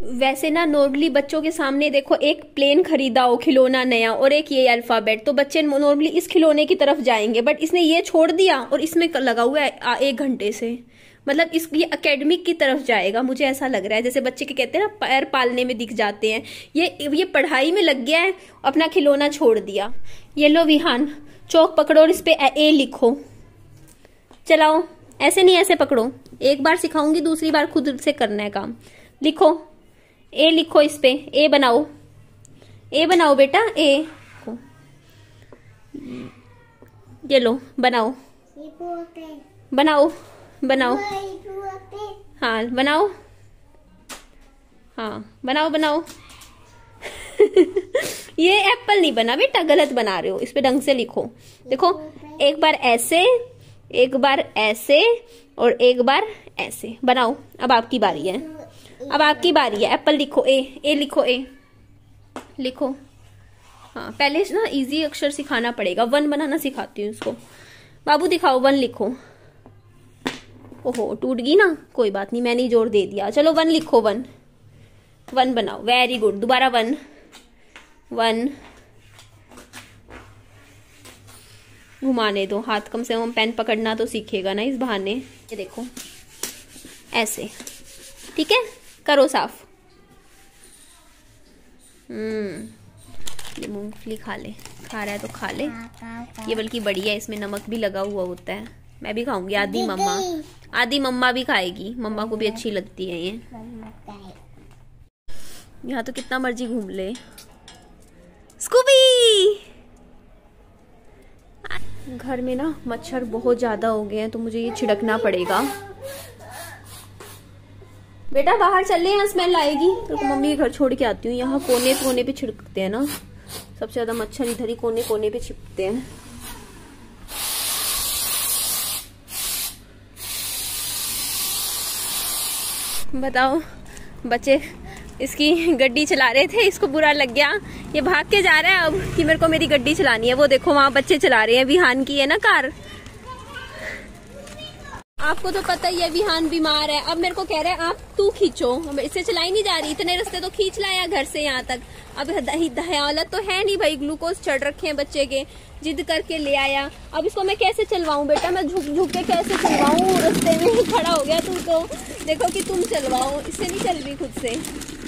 वैसे ना नॉर्मली बच्चों के सामने देखो, एक प्लेन खरीदा हो खिलौना नया और एक ये अल्फाबेट, तो बच्चे नॉर्मली इस खिलौने की तरफ जाएंगे, बट इसने ये छोड़ दिया और इसमें लगा हुआ है 1 घंटे से। मतलब इस ये एकेडमिक की तरफ जाएगा, मुझे ऐसा लग रहा है। जैसे बच्चे के कहते हैं ना पैर पालने में दिख जाते हैं, ये पढ़ाई में लग गया है, अपना खिलौना छोड़ दिया। ये लो विहान, चौक पकड़ो और इस पे ए लिखो। चलाओ, ऐसे नहीं, ऐसे पकड़ो। एक बार सिखाऊंगी, दूसरी बार खुद से करना है काम। लिखो, ए लिखो, इस पे ए बनाओ, ए बनाओ बेटा, ए। ये लो, बनाओ बनाओ बनाओ। हाँ बनाओ, हाँ बनाओ बनाओ। ये एप्पल नहीं बना बेटा, गलत बना रहे हो, इस पे ढंग से लिखो। देखो, एक बार ऐसे, एक बार ऐसे और एक बार ऐसे बनाओ। अब आपकी बारी है, अब आपकी बारी है। एप्पल लिखो, ए लिखो, ए लिखो। हाँ, पहले ना इजी अक्षर सिखाना पड़ेगा। 1 बनाना सिखाती हूँ इसको। बाबू दिखाओ, 1 लिखो। ओहो, टूट गई ना, कोई बात नहीं, मैंने जोर दे दिया। चलो 1 लिखो, 1 बनाओ। वेरी गुड, दोबारा 1 घुमाने दो हाथ, कम से कम पेन पकड़ना तो सीखेगा ना इस बहाने। ये देखो, ऐसे, ठीक है, करो साफ। ये मूंगफली खा ले, खा रहा है तो खा ले। ये बल्कि बढ़िया है, इसमें नमक भी लगा हुआ होता है। मैं भी खाऊंगी, आधी मम्मा भी खाएगी, मम्मा को भी अच्छी लगती है ये। यहाँ तो कितना मर्जी घूम ले। स्कूबी, घर में ना मच्छर बहुत ज्यादा हो गए हैं, तो मुझे ये छिड़कना पड़ेगा। बेटा बाहर चल ले, यहाँ स्मेल आएगी। तो मम्मी के घर छोड़ के आती हूँ। यहाँ कोने कोने पे छिड़कते हैं ना, सबसे ज्यादा मच्छर इधर ही कोने कोने पे छिपते हैं। बताओ, बच्चे इसकी गड्डी चला रहे थे, इसको बुरा लग गया, ये भाग के जा रहा है अब कि मेरे को मेरी गड्डी चलानी है। वो देखो वहां बच्चे चला रहे हैं, विहान की है ना कार। आपको तो पता ही है विहान बीमार है, अब मेरे को कह रहा है आप तू खींचो, इससे चलाई नहीं जा रही। इतने रास्ते तो खींच लाया घर से यहाँ तक, अब हालत तो है नहीं भाई, ग्लूकोज चढ़ रखे हैं बच्चे के, जिद करके ले आया। अब इसको मैं कैसे चलवाऊं बेटा, मैं झुक झुक के कैसे चलवाऊं? रास्ते में ही खड़ा हो गया तू तो, देखो कि तुम चलवाओ, इससे नहीं चल रही खुद से।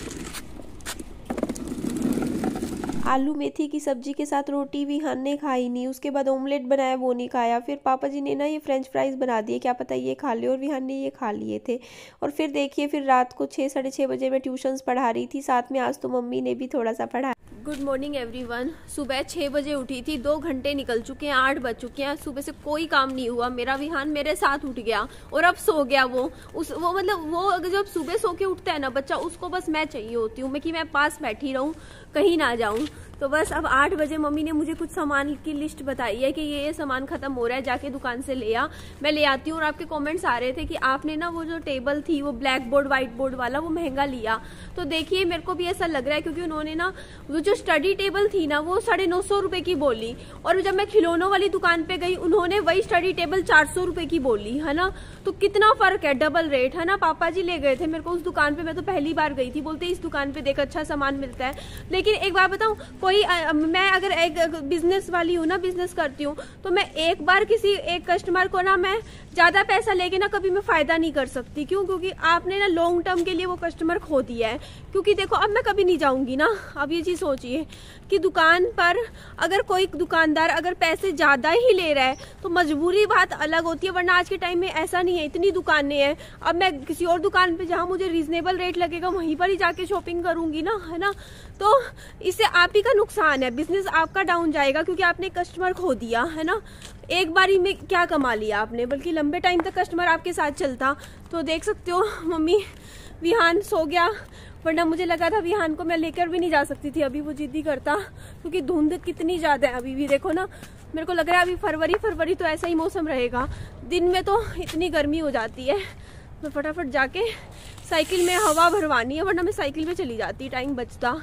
आलू मेथी की सब्जी के साथ रोटी विहान ने खाई नहीं, उसके बाद ऑमलेट बनाया वो नहीं खाया। फिर पापा जी ने ना ये फ्रेंच फ्राइज बना दिए, क्या पता ये खा ले, और विहान ने ये खा लिए थे। और फिर देखिए, फिर रात को 6 साढ़े 6 बजे मैं ट्यूशन्स पढ़ा रही थी, साथ में आज तो मम्मी ने भी थोड़ा सा पढ़ा। Good morning everyone. सुबह 6 बजे उठी थी, 2 घंटे निकल चुके हैं, 8 बज चुके हैं, सुबह से कोई काम नहीं हुआ। मेरा विहान मेरे साथ उठ गया और अब सो गया। वो मतलब वो अगर जब सुबह सो के उठता है ना बच्चा, उसको बस मैं चाहिए होती हूँ, मैं कि मैं पास बैठी रहूँ, कहीं ना जाऊँ। तो बस अब 8 बजे मम्मी ने मुझे कुछ सामान की लिस्ट बताई है कि ये सामान खत्म हो रहा है, जाके दुकान से ले आ। मैं ले आती हूँ। और आपके कमेंट्स आ रहे थे कि आपने ना वो जो टेबल थी, वो ब्लैक बोर्ड व्हाइट बोर्ड वाला, वो महंगा लिया। तो देखिए मेरे को भी ऐसा लग रहा है, क्योंकि उन्होंने ना वो जो स्टडी टेबल थी ना, वो 950 रुपए की बोली, और जब मैं खिलौनों वाली दुकान पे गई, उन्होंने वही स्टडी टेबल 400 रुपए की बोली, है ना। तो कितना फर्क है, डबल रेट, है ना। पापा जी ले गए थे मेरे को उस दुकान पे, मैं तो पहली बार गई थी, बोलते इस दुकान पे देख अच्छा सामान मिलता है। लेकिन एक बात बताऊं, कोई मैं अगर एक बिजनेस वाली हूँ ना, बिजनेस करती हूँ, तो मैं एक बार किसी एक कस्टमर को ना, मैं ज्यादा पैसा लेके ना कभी मैं फायदा नहीं कर सकती। क्यों? क्योंकि आपने ना लॉन्ग टर्म के लिए वो कस्टमर खो दिया है। क्योंकि देखो अब मैं कभी नहीं जाऊंगी ना। अब ये चीज सोचिए कि दुकान पर अगर कोई दुकानदार अगर पैसे ज्यादा ही ले रहा है तो मजबूरी बात अलग होती है, वरना आज के टाइम में ऐसा नहीं है, इतनी दुकानें हैं। अब मैं किसी और दुकान पे जहां मुझे रीजनेबल रेट लगेगा वहीं पर ही जाके शॉपिंग करूंगी ना, है ना। तो इससे आप ही का नुकसान है, बिजनेस आपका डाउन जाएगा, क्योंकि आपने कस्टमर खो दिया, है ना। एक बारी में क्या कमा लिया आपने, बल्कि लंबे टाइम तक कस्टमर आपके साथ चलता। तो देख सकते हो मम्मी, विहान सो गया, वरना मुझे लगा था विहान को मैं लेकर भी नहीं जा सकती थी, अभी वो जिद्दी करता, क्योंकि धुंध कितनी ज्यादा है अभी भी। देखो ना, मेरे को लग रहा है अभी फरवरी तो ऐसा ही मौसम रहेगा, दिन में तो इतनी गर्मी हो जाती है। मैं फटाफट जाके साइकिल में हवा भरवानी है, वरना मैं साइकिल में चली जाती, टाइम बचता।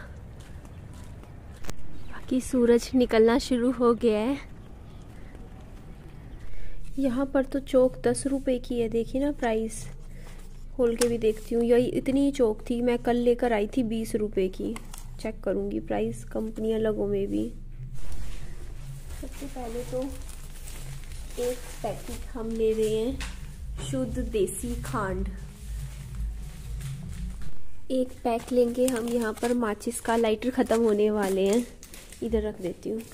बाकी सूरज निकलना शुरू हो गया है। यहाँ पर तो चौक 10 रुपए की है, देखिए ना प्राइस। खोल के भी देखती हूँ। यही इतनी ही चौक थी, मैं कल लेकर आई थी 20 रुपए की। चेक करूँगी प्राइस कंपनी अलगों में भी। सबसे पहले तो एक पैकेट हम ले रहे हैं शुद्ध देसी खांड। एक पैक लेंगे हम यहाँ पर माचिस का, लाइटर ख़त्म होने वाले हैं, इधर रख देती हूँ।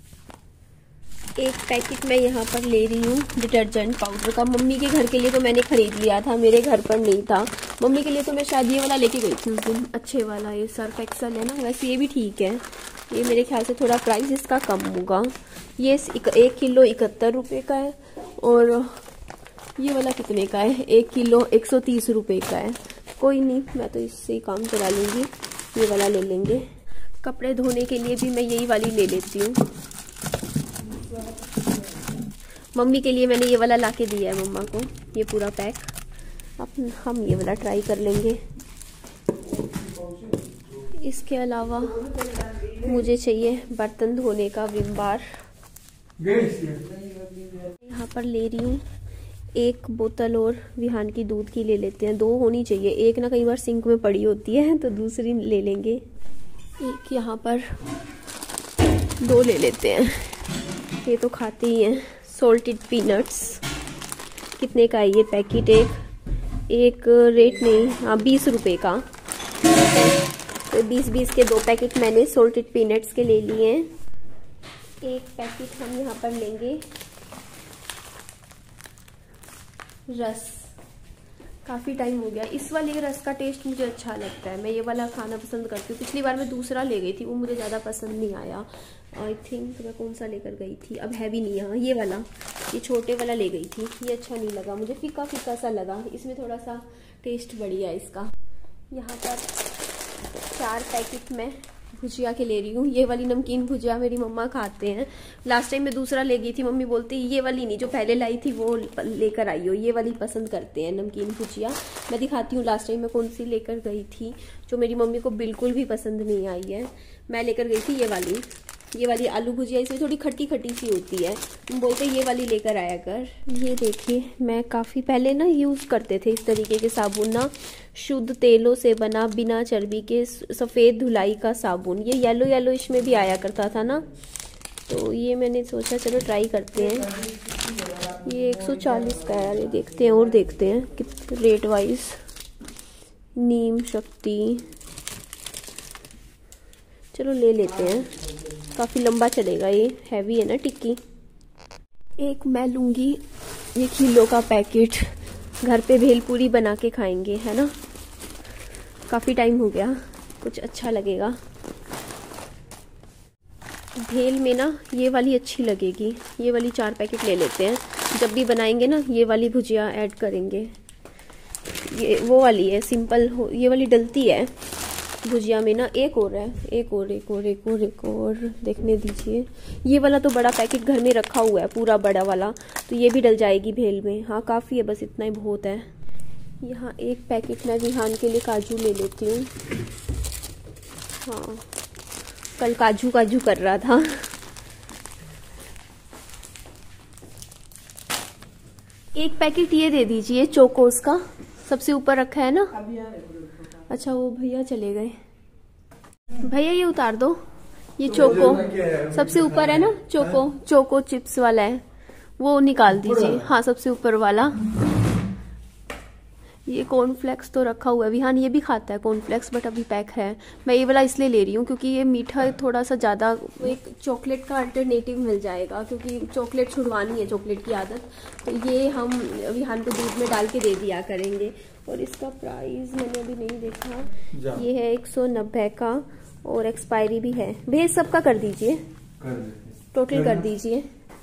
एक पैकेट मैं यहाँ पर ले रही हूँ डिटर्जेंट पाउडर का। मम्मी के घर के लिए तो मैंने ख़रीद लिया था, मेरे घर पर नहीं था। मम्मी के लिए तो मैं शायद ये वाला लेके गई थी उस दिन, अच्छे वाला, ये सर्फ एक्सल है ना। वैसे ये भी ठीक है, ये मेरे ख्याल से थोड़ा प्राइस इसका कम होगा। ये 1 किलो 71 रुपये का है, और ये वाला कितने का है? 1 किलो 130 रुपये का है। कोई नहीं, मैं तो इससे ही काम चला लूँगी, ये वाला ले लेंगे। कपड़े धोने के लिए भी मैं यही वाली ले लेती हूँ। मम्मी के लिए मैंने ये वाला ला के दिया है मम्मा को, ये पूरा पैक। अब हम ये वाला ट्राई कर लेंगे। इसके अलावा मुझे चाहिए बर्तन धोने का विम बार। यहाँ पर ले रही हूँ 1 बोतल, और विहान की दूध की ले लेते हैं। 2 होनी चाहिए, एक ना कई बार सिंक में पड़ी होती है, तो दूसरी ले लेंगे। एक यहाँ पर 2 ले लेते हैं, ये तो खाते ही हैं। सॉल्टेड पीनट्स, कितने का है ये पैकेट? एक रेट नहीं, हाँ 20 रुपये का। तो 20-20 के 2 पैकेट मैंने सॉल्टेड पीनट्स के ले लिए हैं। एक पैकेट हम यहाँ पर लेंगे रस। काफ़ी टाइम हो गया, इस वाले रस का टेस्ट मुझे अच्छा लगता है, मैं ये वाला खाना पसंद करती हूँ। पिछली बार मैं दूसरा ले गई थी, वो मुझे ज़्यादा पसंद नहीं आया। आई थिंक मैं कौन सा लेकर गई थी, अब है भी नहीं। हाँ ये वाला, ये छोटे वाला ले गई थी, ये अच्छा नहीं लगा मुझे, फीका फीका सा लगा। इसमें थोड़ा सा टेस्ट बढ़िया है इसका। यहाँ पर 4 पैकेट मैं भुजिया के ले रही हूँ। ये वाली नमकीन भुजिया मेरी मम्मा खाते हैं। लास्ट टाइम मैं दूसरा ले गई थी, मम्मी बोलती ये वाली नहीं, जो पहले लाई थी वो लेकर आई हो, ये वाली पसंद करते हैं नमकीन भुजिया। मैं दिखाती हूँ लास्ट टाइम मैं कौन सी लेकर गई थी, जो मेरी मम्मी को बिल्कुल भी पसंद नहीं आई है। मैं लेकर गई थी ये वाली आलू भुजिया। इसमें थोड़ी खट्टी खट्टी सी होती है, तुम बोलते ये वाली लेकर आया कर। ये देखिए, मैं काफ़ी पहले ना यूज़ करते थे इस तरीके के साबुन ना, शुद्ध तेलों से बना बिना चर्बी के सफ़ेद धुलाई का साबुन। ये येलो येलो इसमें भी आया करता था ना, तो ये मैंने सोचा चलो ट्राई करते हैं। ये 140 का है, ये देखते हैं और देखते हैं कितने रेट वाइज। नीम शक्ति, चलो ले लेते हैं, काफ़ी लंबा चलेगा, ये हैवी है ना टिक्की। एक मैं लूँगी 1 किलो का पैकेट, घर पे भेलपूरी बना के खाएंगे, है ना। काफ़ी टाइम हो गया, कुछ अच्छा लगेगा। भेल में ना ये वाली अच्छी लगेगी, ये वाली 4 पैकेट ले लेते हैं। जब भी बनाएंगे ना ये वाली भुजिया ऐड करेंगे। ये वो वाली है सिंपल, ये वाली डलती है भुजिया में ना। एक और है, एक और देखने दीजिए। ये वाला तो बड़ा पैकेट घर में रखा हुआ है, पूरा बड़ा वाला, तो ये भी डल जाएगी भेल में। हाँ काफ़ी है, बस इतना ही बहुत है। यहाँ एक पैकेट मैं विहान के लिए काजू ले लेती हूँ। हाँ कल काजू काजू कर रहा था। एक पैकेट ये दे दीजिए चोकोस का, सबसे ऊपर रखा है ना। अच्छा वो भैया चले गए, भैया ये उतार दो। ये चोको सबसे ऊपर है ना, चोको चिप्स वाला है, वो निकाल दीजिए। हाँ सबसे ऊपर वाला। ये कॉर्नफ्लेक्स तो रखा हुआ है, विहान ये भी खाता है कॉर्नफ्लेक्स, बट अभी पैक है। मैं ये वाला इसलिए ले रही हूँ क्योंकि ये मीठा थोड़ा सा ज़्यादा, एक चॉकलेट का अल्टरनेटिव मिल जाएगा, क्योंकि चॉकलेट छुड़वानी है, चॉकलेट की आदत। तो ये हम विहान को दूध में डाल के दे दिया करेंगे। और इसका प्राइस मैंने अभी नहीं देखा, ये है 190 का, और एक्सपायरी भी है। भेज सबका कर दीजिए, टोटल कर दीजिए।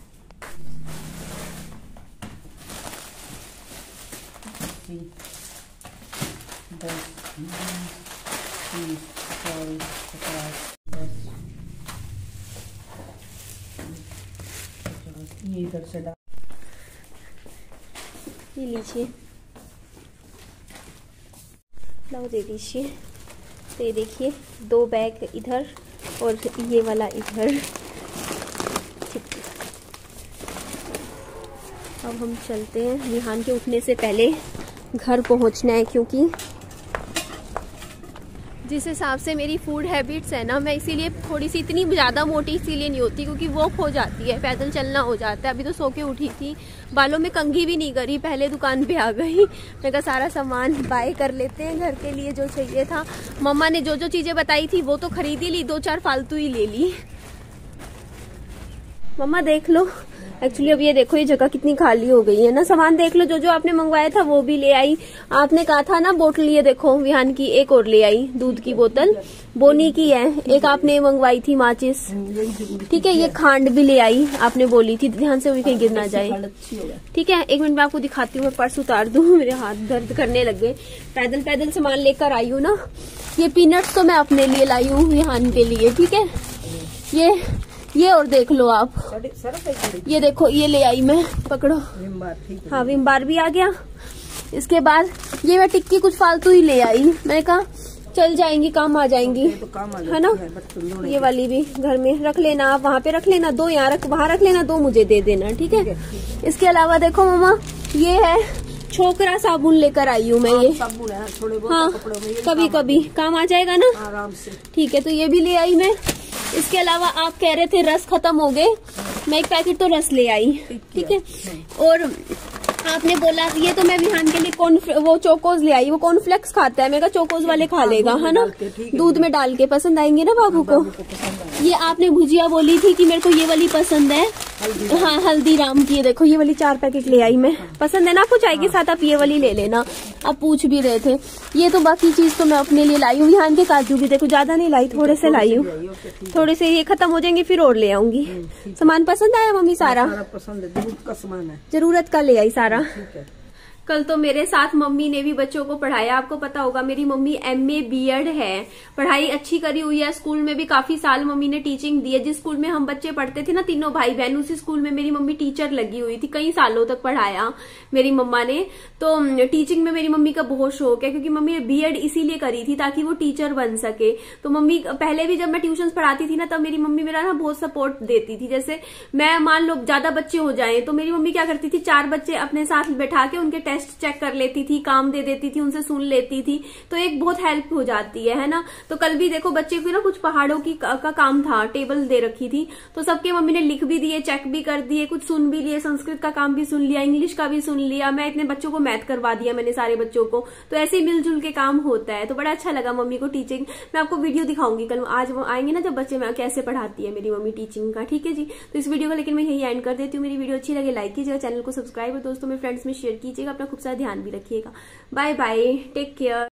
ये इधर से डाल, ये लीजिए, लाओ दे दीजिए। तो ये देखिए 2 बैग इधर और ये वाला इधर। अब हम चलते हैं, विहान के उठने से पहले घर पहुंचना है, क्योंकि जिस हिसाब से मेरी फूड हैबिट्स है ना, मैं इसीलिए थोड़ी सी इतनी ज़्यादा मोटी इसीलिए नहीं होती क्योंकि वॉक हो जाती है, पैदल चलना हो जाता है। अभी तो सो के उठी थी, बालों में कंघी भी नहीं करी, पहले दुकान पे आ गई। मैं कहा सारा सामान बाय कर लेते हैं घर के लिए जो चाहिए था। मम्मा ने जो जो चीज़ें बताई थी वो तो खरीद ही ली, 2-4 फालतू ही ले ली। मम्मा देख लो, एक्चुअली अब ये देखो ये जगह कितनी खाली हो गई है ना। सामान देख लो, जो जो आपने मंगवाया था वो भी ले आई। आपने कहा था ना बोतल, ये देखो विहान की एक और ले आई, दूध की बोतल बोनी की है। एक आपने मंगवाई थी माचिस, ठीक है। ये खांड भी ले आई, आपने बोली थी, ध्यान से कहीं गिर ना जाए, ठीक है। 1 मिनट में आपको दिखाती हूँ, मैं पर्स उतार दूँ, मेरे हाथ दर्द करने लग गए। पैदल पैदल सामान लेकर आई हूँ ना। ये पीनट्स तो मैं अपने लिए लाई हूँ, विहान के लिए, ठीक है। ये और देख लो आप, ये देखो ये ले आई मैं, पकड़ो। हाँ विम बार भी आ गया। इसके बाद ये मैं टिक्की कुछ फालतू ही ले आई, मैंने कहा चल जाएंगी, काम आ जाएंगी, है ना। ये वाली भी घर में रख लेना, आप वहाँ पे रख लेना, 2 यहाँ वहाँ रख लेना, 2 मुझे दे देना, ठीक है। इसके अलावा देखो मम्मा, ये है छोकरा साबुन लेकर आई हूँ मैं। ये हाँ कभी कभी काम आ जाएगा ना, आराम से, ठीक है। तो ये भी ले आई मैं। इसके अलावा आप कह रहे थे रस खत्म हो गए, मैं 1 पैकेट तो रस ले आई, ठीक है। और आपने बोला ये तो मैं विहान के लिए वो चोकोज ले आई, वो कॉर्नफ्लेक्स खाता है, मैं कहा चोकोज वाले खा लेगा, है ना, दूध में डाल के, पसंद आएंगे ना बाबू को। ये आपने भुजिया बोली थी कि मेरे को ये वाली पसंद है, हाँ हल्दीराम की, देखो ये वाली 4 पैकेट ले आई मैं, पसंद है ना आपको चाय के साथ, आप ये वाली ले लेना। आप पूछ भी रहे थे। ये तो बाकी चीज तो मैं अपने लिए लाई हूँ। विहान के काजू भी देखो, ज्यादा नहीं लाई, थोड़े से लाई हूँ, थोड़े से, ये खत्म हो जाएंगे फिर और ले आऊंगी। सामान पसंद आया मम्मी? सारा पसंद है, जरूरत का सामान है, जरूरत का ले आई सारा। कल तो मेरे साथ मम्मी ने भी बच्चों को पढ़ाया। आपको पता होगा मेरी मम्मी MA B.Ed है, पढ़ाई अच्छी करी हुई है। स्कूल में भी काफी साल मम्मी ने टीचिंग दी है। जिस स्कूल में हम बच्चे पढ़ते थे ना, तीनों भाई बहन, उसी स्कूल में मेरी मम्मी टीचर लगी हुई थी, कई सालों तक पढ़ाया मेरी मम्मा ने। तो टीचिंग में मेरी मम्मी का बहुत शौक है, क्योंकि मम्मी ने B.Ed इसीलिए करी थी ताकि वो टीचर बन सके। तो मम्मी पहले भी जब मैं ट्यूशन पढ़ाती थी ना, तब मेरी मम्मी मेरा ना बहुत सपोर्ट देती थी। जैसे मैं मान लो ज्यादा बच्चे हो जाए तो मेरी मम्मी क्या करती थी, 4 बच्चे अपने साथ बैठा के उनके टेस्ट चेक कर लेती थी, काम दे देती थी, उनसे सुन लेती थी, तो एक बहुत हेल्प हो जाती है ना। तो कल भी देखो बच्चे को ना कुछ पहाड़ों की का काम था, टेबल दे रखी थी, तो सबके मम्मी ने लिख भी दिए, चेक भी कर दिए, कुछ सुन भी लिए, संस्कृत का काम भी सुन लिया, इंग्लिश का भी सुन लिया। मैं इतने बच्चों को मैथ करवा दिया मैंने, सारे बच्चों को। तो ऐसे ही मिलजुल के काम होता है। तो बड़ा अच्छा लगा मम्मी को टीचिंग। मैं आपको वीडियो दिखाऊंगी कल, आज आएंगे ना जब बच्चे, मैं कैसे पढ़ाती है मेरी मम्मी टीचिंग का, ठीक है जी। तो इस वीडियो को लेकिन मैं यही एंड कर देती हूँ। मेरी वीडियो अच्छी लगे लाइक कीजिएगा, चैनल को सब्सक्राइब और दोस्तों में फ्रेंड्स में शेयर कीजिएगा। अपना खूब सारा ध्यान भी रखिएगा। Bye bye, take care.